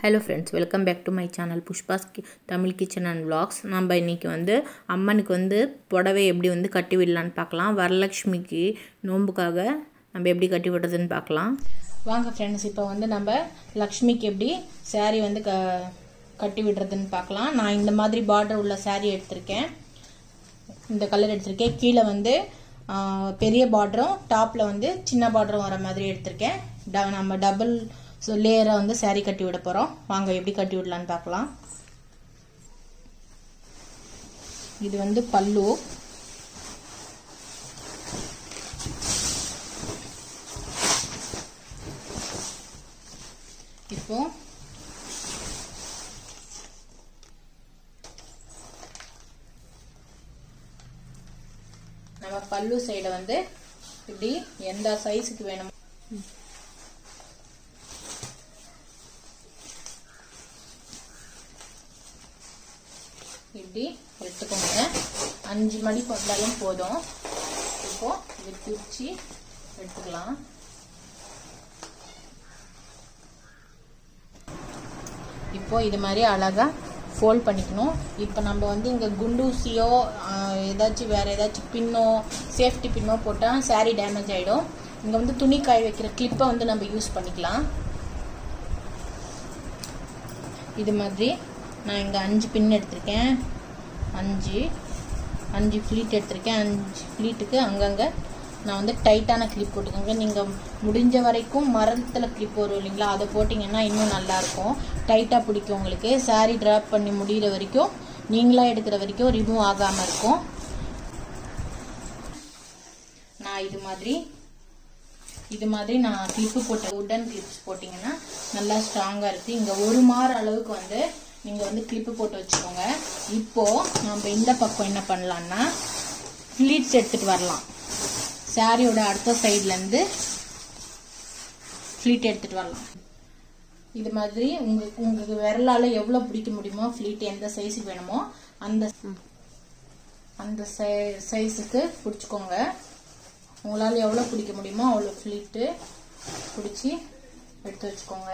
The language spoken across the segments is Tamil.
Hello friends welcome back to my channel Pushpa's Tamil kitchen and vlogs நம்ம இன்னைக்கு வந்து அம்மனுக்கு வந்து புடவை எப்படி வந்து கட்டி விடலாம்னு பார்க்கலாம். வரலட்சுமிக்கு நோம்புக்காக நம்ம எப்படி கட்டி விடுறதுன்னு பார்க்கலாம். வாங்க फ्रेंड्स, இப்போ வந்து நம்ம லட்சுமிக்கு எப்படி saree வந்து கட்டி விடுறதுன்னு பார்க்கலாம். நான் இந்த மாதிரி border உள்ள saree எடுத்துர்க்கேன். இந்த கலர் எடுத்துர்க்கேன். கீழ வந்து பெரிய பார்டரும் டாப்ல வந்து சின்ன பார்டரும் வர மாதிரி எடுத்துர்க்கேன். நம்ம டபுள் லேயரா வந்து saree கட்டி விட போறோம். வாங்க எப்படி கட்டி விடலாம்னு பார்க்கலாம். இது வந்து பல்லு. இப்போ நம்ம பல்லு சைடு வந்து இப்படி எந்த சைஸ்க்கு வேணுமோ இப்படி எடுத்துக்கோங்க. 5 மடி போட்டாலும் போதும். இப்போ இது பிரிச்சு எடுத்துக்கலாம். இப்போ இது மாதிரி அழகா ஃபோல்ட் பண்ணிக்கணும். இப்போ நம்ம வந்து இங்க குண்டூசியோ ஏதாச்சும் வேற ஏதாச்சும் பின்னோ சேஃப்டி பின்னோ போட்டா saree டேமேஜ் ஆயிடும். இங்க வந்து துணி காய வைக்கிற கிளிப்பை வந்து நம்ம யூஸ் பண்ணிக்கலாம். இது மாதிரி நான் இங்க 5 பின் எடுத்துர்க்கேன். 5 ஃப்ளீட் எடுத்துர்க்கேன். 5 ஃப்ளீட்டுக்கு அங்கங்க நான் வந்து டைட்டான கிளிப் போட்டுக்கோங்க. நீங்க முடிஞ்ச வரைக்கும் மரத்துல கிளிப் வரும் இல்லைங்களா, அதை போட்டிங்கன்னா இன்னும் நல்லா இருக்கும். டைட்டா பிடிக்கும் உங்களுக்கு. saree டிராப் பண்ணி முடிகிற வரைக்கும் நீங்களா எடுக்கிற வரைக்கும் ரிமூவ் ஆகாம இருக்கும். நான் இது மாதிரி நான் கிளிப்பு போட்ட உடன் கிளிப்ஸ் போட்டிங்கன்னா நல்லா ஸ்ட்ராங்கா இருக்கு. இங்க 1 மார் அளவுக்கு வந்து நீங்க வந்து கிளிப்பு போட்டு வச்சுக்கோங்க. இப்போ நம்ம இந்த பக்கம் என்ன பண்ணலாம்னா ஃப்ளீட்ஸ் எடுத்துட்டு வரலாம். சாரியோட அடுத்த சைடுல இருந்து ஃப்ளீட் எடுத்துட்டு வரலாம். இது மாதிரி உங்களுக்கு விரலால எவ்வளவு பிடிக்க முடியுமோ ஃப்ளீட் எந்த சைஸுக்கு வேணுமோ அந்த சைஸுக்கு பிடிச்சுக்கோங்க. உங்களால எவ்வளவு பிடிக்க முடியுமோ அவ்வளவு ஃப்ளீட் பிடிச்சி எடுத்து வச்சுக்கோங்க.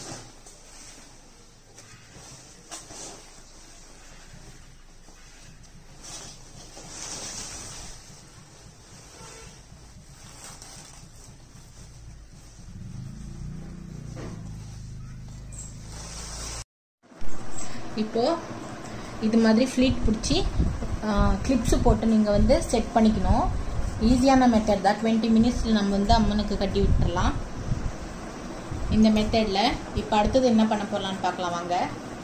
இப்போ இது மாதிரி ஃப்ளீட் பிடிச்சி கிளிப்ஸ் போட்டு நீங்க வந்து செட் பண்ணிக்கணும். ஈஸியான மெத்தட் தான். 20 மினிட்ஸ்ல நம்ம வந்து அம்மனுக்கு கட்டி விட்டுறலாம் இந்த மெத்தட்ல. இப்போ அடுத்தது என்ன பண்ண போறலாம்னு பார்க்கலாம் வாங்க.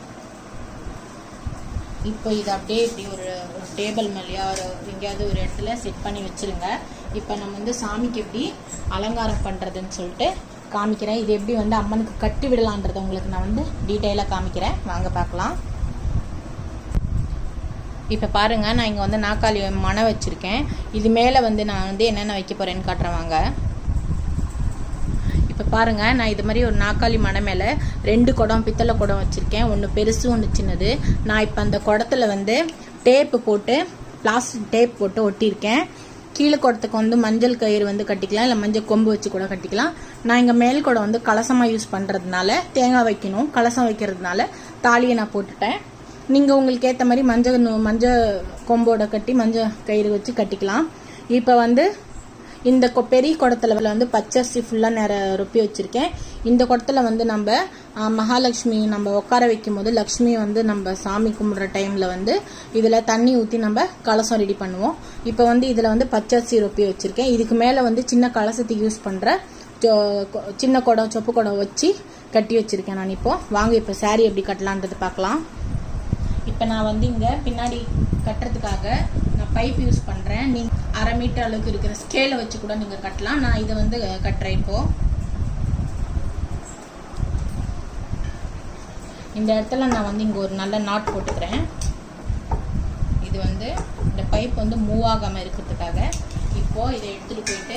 இப்போ இது அப்படியே இப்படி ஒரு டேபிள் மேலயா ஒரு எங்கேயாவது ஒரு இடத்துல செட் பண்ணி வச்சிருங்க. இப்போ நம்ம வந்து சாமிக்கு எப்படி அலங்காரம் பண்றதுன்னு சொல்லிட்டு காமிக்கிறேன். இது எப்படி வந்து அம்மனுக்கு கட்டி விடலான்றத உங்களுக்கு நான் வந்து டீடைலா காமிக்கிறேன். வாங்க பார்க்கலாம். இப்போ பாருங்க, நான் இங்க வந்து நாக்காளி மணை வச்சிருக்கேன். இது மேல வந்து நான் வந்து என்னென்ன வைக்க போறேன்னு காட்டுறேன் வாங்க. இப்போ பாருங்க, நான் இது மாதிரி ஒரு நாக்காளி மணை மேல 2 குடம் பித்தளை குடம் வச்சிருக்கேன். ஒன்னு பெருசு ஒன்னு சின்னது. நான் இப்போ அந்த குடத்துல வந்து டேப் போட்டு பிளாஸ்டிக் டேப் போட்டு ஒட்டியிருக்கேன். கீழே குடத்துக்கு வந்து மஞ்சள் கயிறு வந்து கட்டிக்கலாம், இல்லை மஞ்சள் கொம்பு வச்சு கூட கட்டிக்கலாம். நான் இங்க மேல் குடம் வந்து கலசமா யூஸ் பண்றதுனால தேங்காய் வைக்கணும், கலசம் வைக்கிறதுனால தாலியை நான் போட்டுட்டேன். நீங்க உங்களுக்கு ஏற்ற மாதிரி மஞ்சள் கொம்போட கட்டி மஞ்சள் கயிறு வச்சு கட்டிக்கலாம். இப்போ வந்து இந்த பெரிய குடத்துல வந்து பச்சரிசி ஃபுல்லா ரொப்பி வச்சிருக்கேன். இந்த குடத்துல வந்து நம்ம மகாலட்சுமி நம்ம உட்கார வைக்கும் போது லட்சுமி வந்து நம்ம சாமி கும்பிடுற டைம்ல வந்து இதுல தண்ணி ஊத்தி நம்ம கலசம் ரெடி பண்ணுவோம். இப்போ வந்து இதுல வந்து பச்சரிசி ரொப்பி வச்சிருக்கேன். இதுக்கு மேல வந்து சின்ன கலசத்துக்கு யூஸ் பண்ற சின்ன குடம் சொப்பு குடம் வச்சு கட்டி வச்சிருக்கேன் நான். இப்போ வாங்க இப்போ saree எப்படி கட்டலான்றது பார்க்கலாம். இப்போ நான் வந்து இங்க பின்னாடி கட்டுறதுக்காக நான் பைப் யூஸ் பண்றேன். நீங்க 1/2 மீட்டர் அளவுக்கு இருக்கிற ஸ்கேலை வச்சு கூட நீங்க கட்டலாம். நான் இதை வந்து கட்டுறேன். இப்போ இந்த இடத்துல நான் வந்து இங்க ஒரு நல்ல நாட் போட்டுக்கிறேன். இது வந்து இந்த பைப் வந்து மூவ் ஆகாம இருக்கிறதுக்காக. இப்போ இதை எடுத்துட்டு போயிட்டு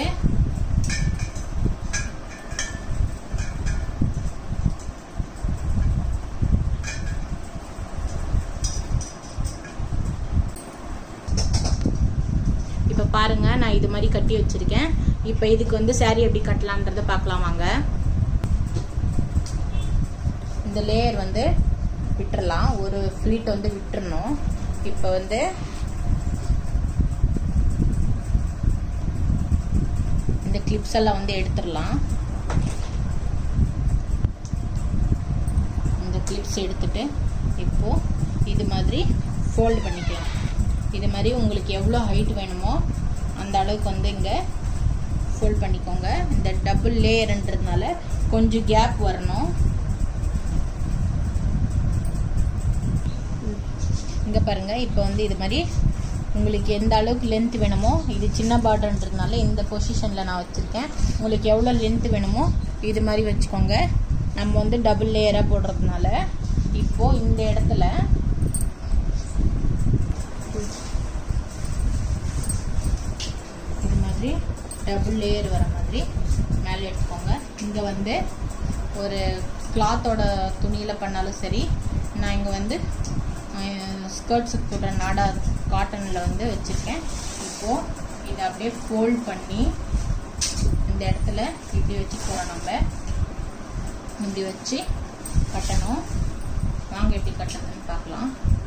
இப்போ பாருங்க, நான் இது மாதிரி கட்டி வச்சிருக்கேன். இப்போ இதுக்கு வந்து saree எப்படி கட்டலாம்ன்றத பார்க்கலாம் வாங்க. இந்த லேயர் வந்து விட்டுறலாம், ஒரு ஃப்ளீட் வந்து விட்டுறணும். இப்போ வந்து இந்த கிளிப்ஸ் எல்லாம் வந்து எடுத்துடலாம். இந்த கிளிப்ஸ் எடுத்துட்டு இப்போ இது மாதிரி ஃபோல்டு பண்ணிக்கலாம். இது மாதிரி உங்களுக்கு எவ்வளோ ஹைட் வேணுமோ அந்த அளவுக்கு வந்து இங்கே ஃபோல்ட் பண்ணிக்கோங்க. இந்த டபுள் லேயர்ன்றதுனால கொஞ்சம் கேப் வரணும். இங்கே பாருங்கள், இப்போ வந்து இது மாதிரி உங்களுக்கு எந்த அளவுக்கு லென்த் வேணுமோ, இது சின்ன பார்டர்ன்றதுனால இந்த பொசிஷனில் நான் வச்சுருக்கேன். உங்களுக்கு எவ்வளோ லென்த் வேணுமோ இது மாதிரி வச்சுக்கோங்க. நம்ம வந்து டபுள் லேயராக போடுறதுனால இப்போது இந்த இடத்துல இது மாதிரி டபுள் லேயர் வர மாதிரி மேலே எடுத்துக்கோங்க. இங்கே வந்து ஒரு கிளாத்தோட துணியில் பண்ணாலும் சரி, நான் இங்கே வந்து ஸ்கர்ட்ஸுக்கு போடுற நாடா காட்டனில் வந்து வச்சுருக்கேன். இப்போது இதை அப்படியே ஃபோல்ட் பண்ணி இந்த இடத்துல இப்படி வச்சு போகிறோம். நம்ம இப்படி வச்சு கட்டணும். வாங்க எப்படி கட்டுறதுன்னு பார்க்கலாம்.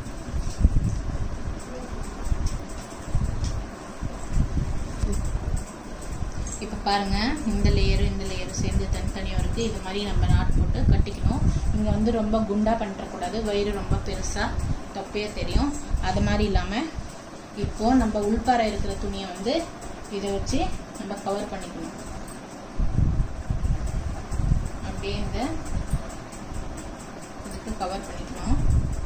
இப்போ பாருங்கள், இந்த லேயரும் சேர்ந்து தனித்தனியாக இருக்குது. இது மாதிரி நம்ம நாட் போட்டு கட்டிக்கணும். இங்கே வந்து ரொம்ப குண்டாக பண்ணிடக்கூடாது, வயிறு ரொம்ப பெருசாக தொப்பையே தெரியும். அது மாதிரி இல்லாமல் இப்போது நம்ம உள்பாறை இருக்கிற துணியை வந்து இதை வச்சு நம்ம கவர் பண்ணிக்கணும். அப்படியே இந்த இதுக்கு கவர் பண்ணிக்கணும்.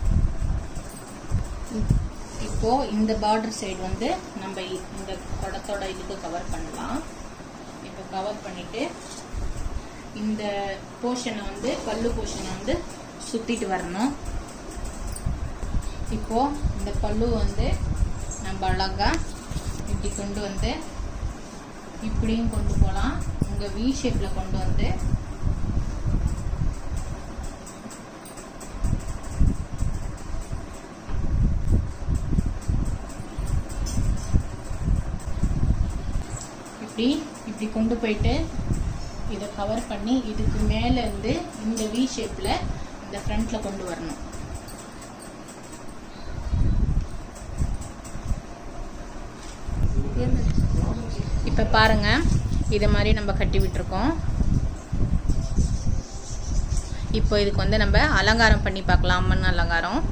இப்போது இந்த பார்டர் சைடு வந்து நம்ம இந்த குடத்தோட இதுக்கு கவர் பண்ணலாம். இப்போ கவர் பண்ணிவிட்டு இந்த போர்ஷனை வந்து பல்லு போர்ஷனை வந்து சுற்றிட்டு வரணும். இப்போது இந்த பல்லு வந்து நம்ம அழகாக இப்படி கொண்டு வந்து இப்படியும் கொண்டு போகலாம். உங்கள் வி ஷேப்பில் கொண்டு வந்து இப்படி கொண்டு போயிட்டு இதை கவர் பண்ணி இதுக்கு மேலே இருந்து இந்த வி ஷேப்பில் இந்த ஃப்ரண்ட்டில் கொண்டு வரணும். இப்போ பாருங்கள், இதை மாதிரி நம்ம கட்டி விட்டுருக்கோம். இப்போ இதுக்கு வந்து நம்ம அலங்காரம் பண்ணி பார்க்கலாம். அம்மன் அலங்காரம்.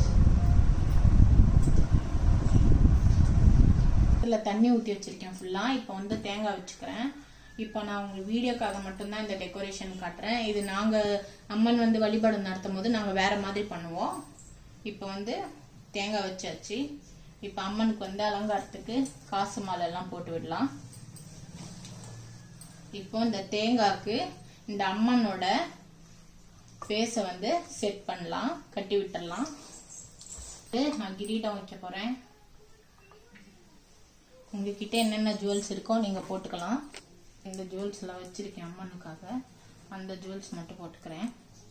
இதில் தண்ணி ஊற்றி வச்சுருக்கேன் ஃபுல்லாக. இப்போ வந்து தேங்காய் வச்சுக்கிறேன். இப்போ நான் உங்களுக்கு வீடியோக்காக மட்டும்தான் இந்த டெக்கரேஷன் காட்டுறேன். இது நாங்கள் அம்மன் வந்து வழிபாடு நடத்தும் போது நாங்கள் வேறு மாதிரி பண்ணுவோம். இப்போ வந்து தேங்காய் வச்சாச்சு. இப்போ அம்மனுக்கு வந்து அலங்காரத்துக்கு காசு மாலைலாம் போட்டு விடலாம். இப்போ இந்த தேங்காய்க்கு இந்த அம்மனோட ஃபேஸை வந்து செட் பண்ணலாம், கட்டி விட்டுடலாம். நான் கிரீடம் வைக்க போகிறேன். உங்ககிட்ட என்னென்ன ஜுவல்ஸ் இருக்கோ நீங்கள் போட்டுக்கலாம். இந்த ஜுவல்ஸ்லாம் வச்சுருக்கேன் அம்மனுக்காக. அந்த ஜுவல்ஸ் மட்டும் போட்டுக்கிறேன்.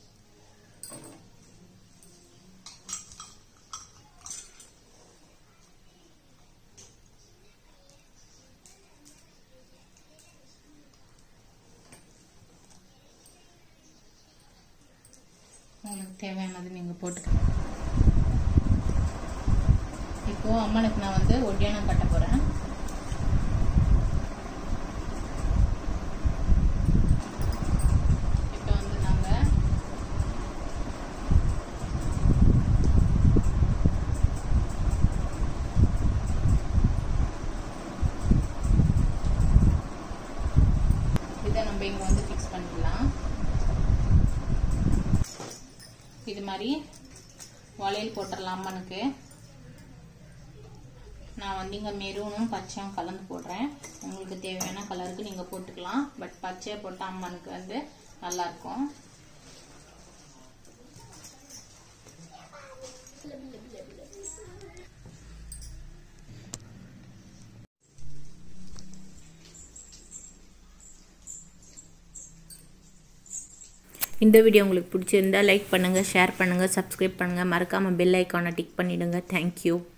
உங்களுக்கு தேவையானது நீங்கள் போட்டுக்கலாம். இப்போது அம்மனுக்கு நான் வந்து ஒட்டியானம் கட்ட போகிறேன். இப்போ வந்து நாங்கள் இதை நம்ம இங்கே வந்து ஃபிக்ஸ் பண்ணிக்கலாம். இது மாதிரி வளையல் போட்டுடலாம் அம்மனுக்கு. நான் வந்து இங்கே மெரூனும் பச்சையும் கலந்து போடுறேன். உங்களுக்கு தேவையான கலருக்கு நீங்கள் போட்டுக்கலாம். பட் பச்சையை போட்டால் அம்மனுக்கு வந்து நல்லாயிருக்கும். இந்த வீடியோ உங்களுக்கு பிடிச்சிருந்தா லைக் பண்ணுங்கள், ஷேர் பண்ணுங்கள், சப்ஸ்கிரைப் பண்ணுங்கள். மறக்காமல் பெல் ஐக்கானை டிக் பண்ணிவிடுங்க. தேங்க்யூ.